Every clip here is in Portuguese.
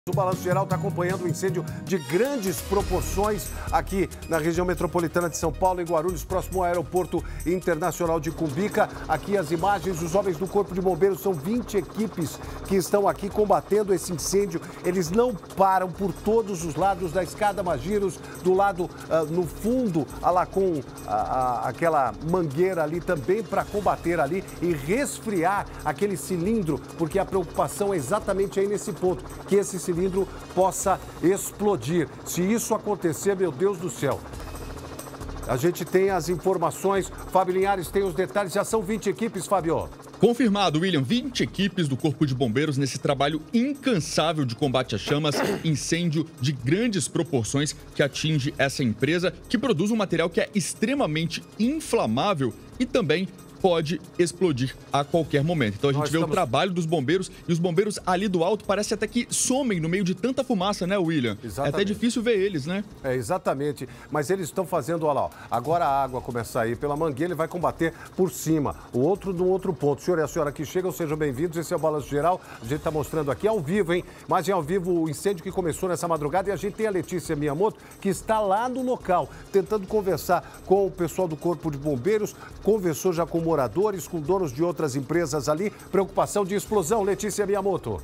O Balanço Geral está acompanhando um incêndio de grandes proporções aqui na região metropolitana de São Paulo, em Guarulhos, próximo ao Aeroporto Internacional de Cumbica. Aqui as imagens, os homens do Corpo de Bombeiros, são 20 equipes que estão aqui combatendo esse incêndio. Eles não param por todos os lados da escada Magiros, do lado no fundo, lá com aquela mangueira ali também para combater ali e resfriar aquele cilindro, porque a preocupação é exatamente aí nesse ponto, que esse cilindro possa explodir. Se isso acontecer, meu Deus do céu. A gente tem as informações, Fábio Linhares tem os detalhes, já são 20 equipes, Fábio. Confirmado, William, 20 equipes do Corpo de Bombeiros nesse trabalho incansável de combate às chamas, incêndio de grandes proporções que atinge essa empresa, que produz um material que é extremamente inflamável e também pode explodir a qualquer momento. Então a gente vê o trabalho dos bombeiros e os bombeiros ali do alto parece até que somem no meio de tanta fumaça, né, William? Exatamente. É até difícil ver eles, né? É, exatamente. Mas eles estão fazendo, olha lá, ó, agora a água começa a ir pela mangueira, ele vai combater por cima. O outro no outro ponto. O senhor e a senhora que chegam, sejam bem-vindos. Esse é o Balanço Geral. A gente está mostrando aqui ao vivo, hein? Imagem ao vivo, o incêndio que começou nessa madrugada. E a gente tem a Letícia Miyamoto, que está lá no local, tentando conversar com o pessoal do Corpo de Bombeiros, conversou já com moradores, com donos de outras empresas ali. Preocupação de explosão, Letícia Miyamoto.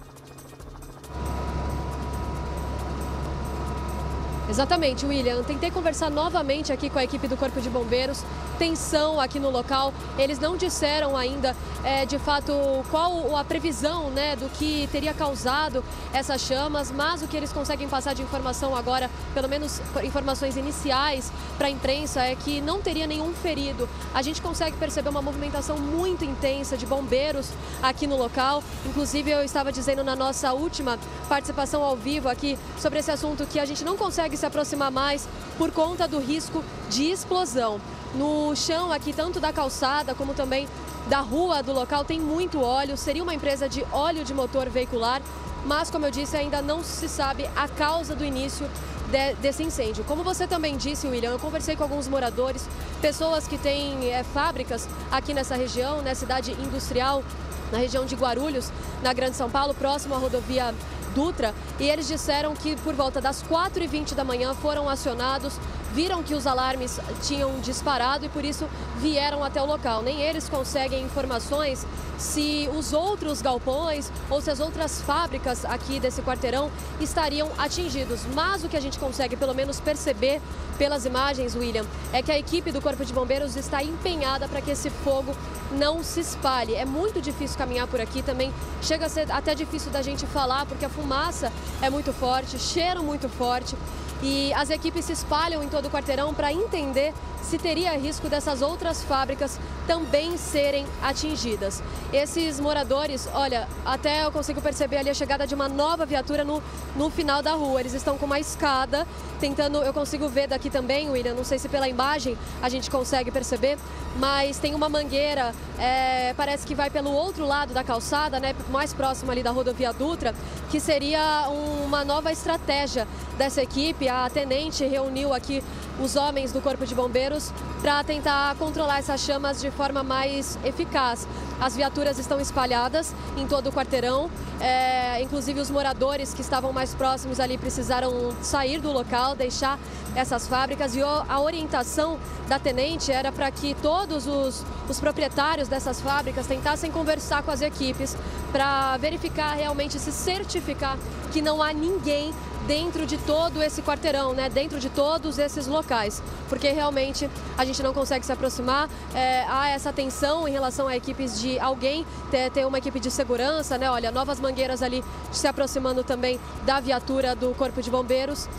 Exatamente, William. Tentei conversar novamente aqui com a equipe do Corpo de Bombeiros. Tensão aqui no local. Eles não disseram ainda, de fato, qual a previsão, né, do que teria causado essas chamas, mas o que eles conseguem passar de informação agora, pelo menos informações iniciais para a imprensa, é que não teria nenhum ferido. A gente consegue perceber uma movimentação muito intensa de bombeiros aqui no local. Inclusive, eu estava dizendo na nossa última participação ao vivo aqui sobre esse assunto que a gente não consegue se aproximar mais por conta do risco de explosão. No chão aqui, tanto da calçada como também da rua do local, tem muito óleo. Seria uma empresa de óleo de motor veicular, mas, como eu disse, ainda não se sabe a causa do início desse incêndio. Como você também disse, William, eu conversei com alguns moradores, pessoas que têm fábricas aqui nessa região, na cidade industrial, na região de Guarulhos, na Grande São Paulo, próximo à rodovia Dutra, e eles disseram que por volta das 4h20 da manhã foram acionados, viram que os alarmes tinham disparado e por isso vieram até o local. Nem eles conseguem informações se os outros galpões ou se as outras fábricas aqui desse quarteirão estariam atingidos. Mas o que a gente consegue pelo menos perceber pelas imagens, William, é que a equipe do Corpo de Bombeiros está empenhada para que esse fogo não se espalhe. É muito difícil caminhar por aqui também, chega a ser até difícil da gente falar porque a fumaça é muito forte, cheiro muito forte. E as equipes se espalham em todo o quarteirão para entender se teria risco dessas outras fábricas também serem atingidas. Esses moradores, olha, até eu consigo perceber ali a chegada de uma nova viatura no final da rua. Eles estão com uma escada, tentando, eu consigo ver daqui também, William, não sei se pela imagem a gente consegue perceber, mas tem uma mangueira, parece que vai pelo outro lado da calçada, né, mais próximo ali da rodovia Dutra, que seria uma nova estratégia dessa equipe. A tenente reuniu aqui os homens do Corpo de Bombeiros para tentar controlar essas chamas de forma mais eficaz. As viaturas estão espalhadas em todo o quarteirão, inclusive os moradores que estavam mais próximos ali precisaram sair do local, deixar essas fábricas, e a orientação da tenente era para que todos os proprietários dessas fábricas tentassem conversar com as equipes para verificar, realmente se certificar que não há ninguém dentro de todo esse quarteirão, né? Dentro de todos esses locais, porque realmente a gente não consegue se aproximar, há essa tensão em relação a equipes de alguém, ter uma equipe de segurança, né? Olha, novas mangueiras ali se aproximando também da viatura do Corpo de Bombeiros.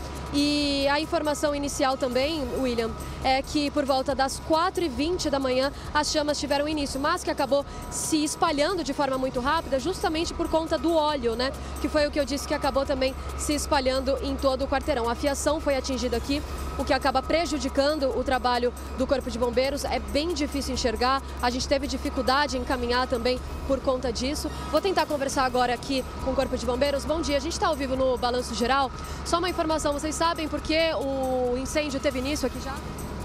E a informação inicial também, William, é que por volta das 4h20 da manhã as chamas tiveram início, mas que acabou se espalhando de forma muito rápida justamente por conta do óleo, né? Que foi o que eu disse, que acabou também se espalhando em todo o quarteirão. A fiação foi atingida aqui, o que acaba prejudicando o trabalho do Corpo de Bombeiros. É bem difícil enxergar, a gente teve dificuldade em caminhar também por conta disso. Vou tentar conversar agora aqui com o Corpo de Bombeiros. Bom dia, a gente está ao vivo no Balanço Geral. Só uma informação, vocês sabem por que o incêndio teve início aqui já?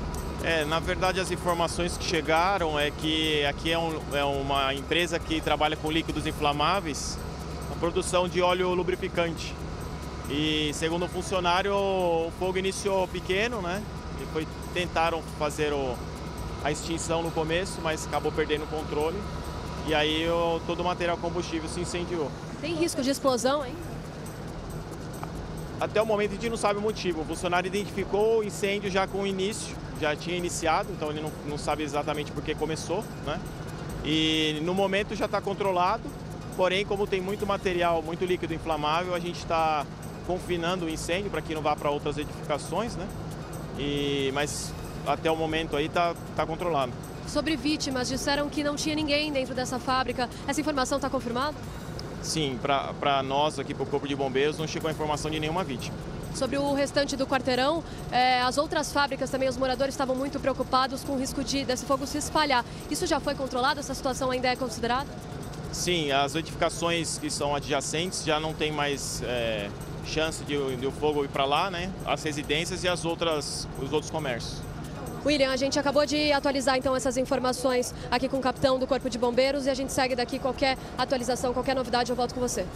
Na verdade, as informações que chegaram é que aqui é uma empresa que trabalha com líquidos inflamáveis, a produção de óleo lubrificante. E segundo o funcionário, o fogo iniciou pequeno, né? E tentaram fazer a extinção no começo, mas acabou perdendo o controle. E aí todo o material combustível se incendiou. Tem risco de explosão, hein? Até o momento a gente não sabe o motivo. O funcionário identificou o incêndio já com o início, já tinha iniciado, então ele não sabe exatamente por que começou, né? E no momento já está controlado, porém como tem muito material, muito líquido inflamável, a gente está confinando o incêndio para que não vá para outras edificações, né? Mas até o momento aí está controlado. Sobre vítimas, disseram que não tinha ninguém dentro dessa fábrica. Essa informação está confirmada? Sim, para nós aqui, para o Corpo de Bombeiros, não chegou a informação de nenhuma vítima. Sobre o restante do quarteirão, as outras fábricas também, os moradores estavam muito preocupados com o risco desse fogo se espalhar. Isso já foi controlado? Essa situação ainda é considerada? Sim, as edificações que são adjacentes já não tem mais chance de o fogo ir para lá, né? As residências e os outros comércios. William, a gente acabou de atualizar então essas informações aqui com o capitão do Corpo de Bombeiros e a gente segue daqui qualquer atualização, qualquer novidade, eu volto com você.